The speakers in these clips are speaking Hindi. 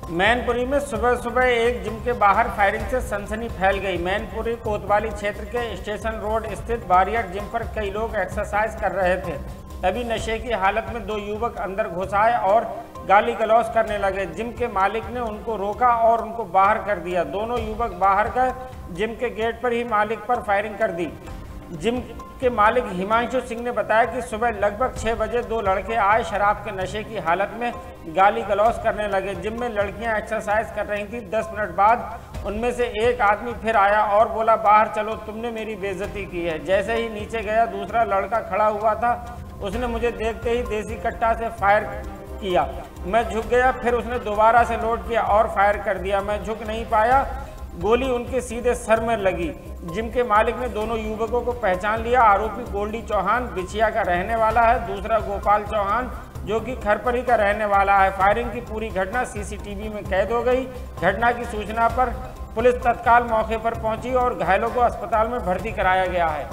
मैनपुरी में सुबह सुबह एक जिम के बाहर फायरिंग से सनसनी फैल गई। मैनपुरी कोतवाली क्षेत्र के स्टेशन रोड स्थित बारियर जिम पर कई लोग एक्सरसाइज कर रहे थे। तभी नशे की हालत में दो युवक अंदर घुस आए और गाली गलौज करने लगे। जिम के मालिक ने उनको रोका और उनको बाहर कर दिया। दोनों युवक बाहर गए। जिम के गेट पर ही मालिक पर फायरिंग कर दी। जिम के मालिक हिमांशु सिंह ने बताया कि सुबह लगभग 6 बजे दो लड़के आए। शराब के नशे की हालत में गाली गलौज करने लगे। जिम में लड़कियां एक्सरसाइज कर रही थीं। 10 मिनट बाद उनमें से एक आदमी फिर आया और बोला, बाहर चलो, तुमने मेरी बेइज्जती की है। जैसे ही नीचे गया, दूसरा लड़का खड़ा हुआ था। उसने मुझे देखते ही देसी कट्टा से फायर किया। मैं झुक गया। फिर उसने दोबारा से लोड किया और फायर कर दिया। मैं झुक नहीं पाया। गोली उनके सीधे सर में लगी। जिम के मालिक ने दोनों युवकों को पहचान लिया। आरोपी गोल्डी चौहान बिछिया का रहने वाला है, दूसरा गोपाल चौहान जो कि खरपरी का रहने वाला है। फायरिंग की पूरी घटना सीसीटीवी में कैद हो गई। घटना की सूचना पर पुलिस तत्काल मौके पर पहुंची और घायलों को अस्पताल में भर्ती कराया गया है।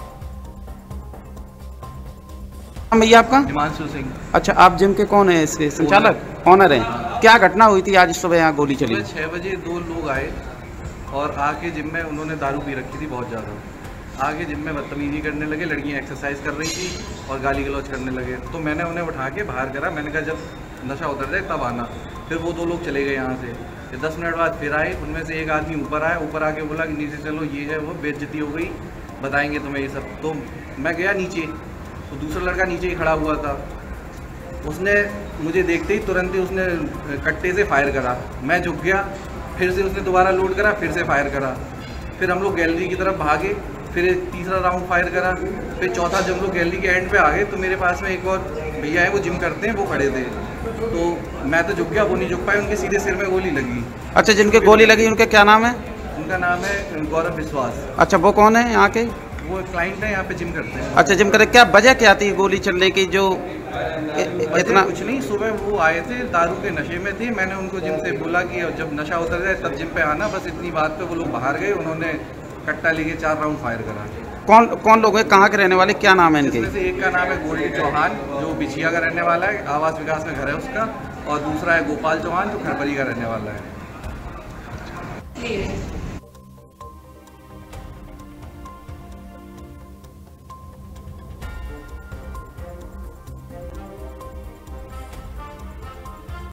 भैया आपका? हिमांशु सिंह। अच्छा, आप जिम के कौन है? इसके संचालक ऑनर हैं। क्या घटना हुई थी आज सुबह यहाँ गोली चली? 6 बजे दो लोग आए और आके जिम में उन्होंने दारू पी रखी थी बहुत ज़्यादा। आगे जिम में बदतमीजी करने लगे। लड़कियां एक्सरसाइज कर रही थी और गाली गलौज करने लगे। तो मैंने उन्हें उठा के बाहर करा। मैंने कहा जब नशा उतर जाए तब आना। फिर वो दो लोग चले गए यहाँ से। फिर 10 मिनट बाद फिर आए। उनमें से एक आदमी ऊपर आया। ऊपर आके बोला कि नीचे चलो, ये है वो, बेइज्जती हो गई, बताएंगे तुम्हें ये सब। तो मैं गया नीचे, तो दूसरा लड़का नीचे ही खड़ा हुआ था। उसने मुझे देखते ही तुरंत ही उसने कट्टे से फायर करा। मैं झुक गया। फिर से उसने दोबारा लोड करा, फिर से फायर करा। फिर हम लोग गैलरी की तरफ भागे। फिर एक तीसरा राउंड फायर करा। फिर चौथा जब हम लोग गैलरी के एंड पे आ गए तो मेरे पास में एक और भैया है, वो जिम करते हैं, वो खड़े थे। तो मैं तो झुक गया, वो नहीं झुक पाए। उनके सीधे सिर में गोली लगी। अच्छा, जिनके गोली लगी उनके क्या नाम है? उनका नाम है गौरव विश्वास। अच्छा, वो कौन है यहाँ के? वो क्लाइंट है, यहाँ पे जिम करते हैं। अच्छा, जिम करे। क्या वजह क्या थी गोली चलने की? जो इतना कुछ नहीं, सुबह वो आए थे, दारू के नशे में थे। मैंने उनको जिम से बोला कि जब नशा उतर जाए तब जिम पे आना, बस इतनी बात पे वो लोग बाहर गए। उन्होंने कट्टा लेके 4 राउंड फायर करा। कौन लोग हैं? कहाँ के रहने वाले? क्या नाम है इनके? इसमें से एक का नाम है गोल्डी चौहान जो बिछिया का रहने वाला है, आवास विकास में घर है उसका। और दूसरा है गोपाल चौहान जो खरपरी का रहने वाला है।